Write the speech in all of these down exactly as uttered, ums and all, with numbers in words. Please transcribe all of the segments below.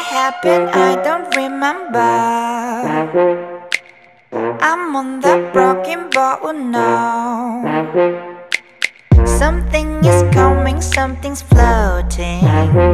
happened? I don't remember. I'm on the broken boat now. Something is coming, something's floating.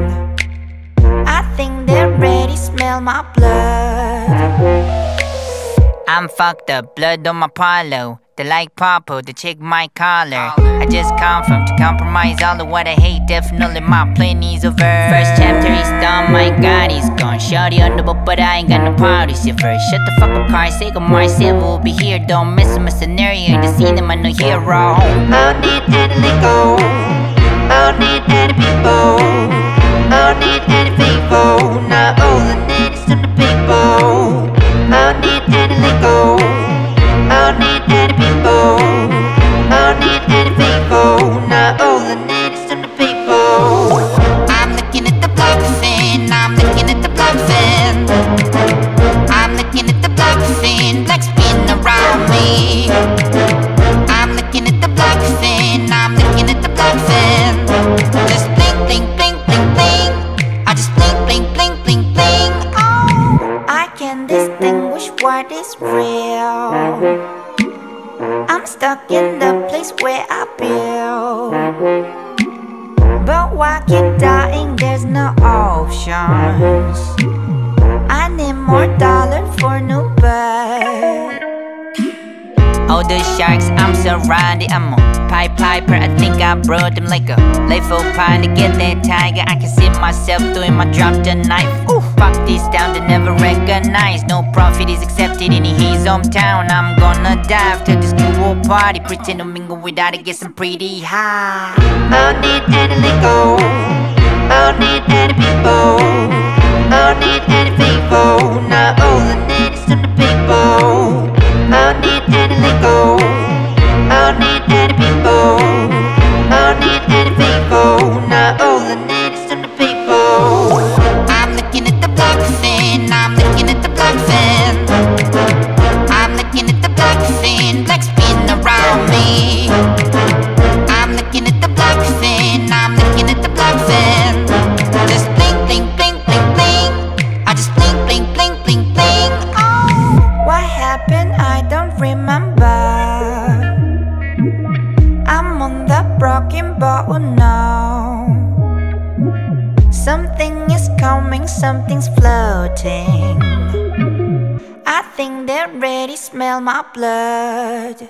I think they already smell my blood. I'm fucked up, blood on my polo. They like purple, they check my collar. I just come from to compromise all of what I hate. Definitely my plan is over. First chapter is done, my God is gone. Shorty on the boat, but I ain't got no parties here first. Shut the fuck up, car, say good morning, say we'll be here. Don't mess with my scenario, in the scene, I'm no hero. I need any liquor, I need any people, I need any people. Not all I need is some people. I need any liquor, I need any people, I need any people. Not all I need is some people. I'm looking at the black fin, I'm looking at the black fin, I'm looking at the black fin, black spin around me. I'm looking at the black fin, I'm looking at the black fin. Just bling, bling, bling, bling, bling. I just bling, bling, bling, bling, bling. Oh, I can distinguish what is real. I'm stuck in the place where I build, but why keep dying? There's no options. I need more dollars for new bird. All the sharks, I'm surrounded. I'm on Pied Piper, I think I brought them like a lethal pine to get that tiger. I can see myself doing my drop the knife. Ooh, fuck this town, they never recognize. No profit is accepted in his hometown. I'm gonna dive to this cool party, pretend to mingle without it, get some pretty high. I need any liquor, I need any people, I need any people. Not all I need is some people. I need any liquor, I need any people, I need any people. Not all I need is some people. I'm looking at the black fin, I'm looking at the black fin, I'm looking at the black fin, black spin around me. I'm looking at the black fin, I'm looking at the black fin. Just bling, bling, bling, bling, bling. I just bling, bling, bling, bling, bling. Oh, what happened? I don't remember. I'm on the broken boat now. Something is coming, something's floating. I think they already smell my blood.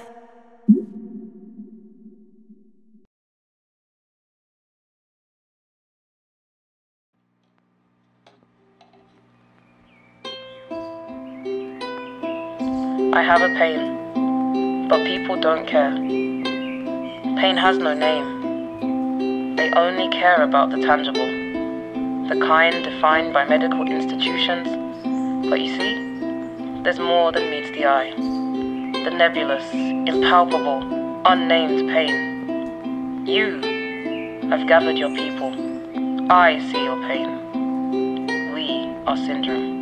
I have a pain, but people don't care. Pain has no name. They only care about the tangible, the kind defined by medical institutions. But you see, there's more than meets the eye. The nebulous, impalpable, unnamed pain. You have gathered your people. I see your pain. We are syndrome.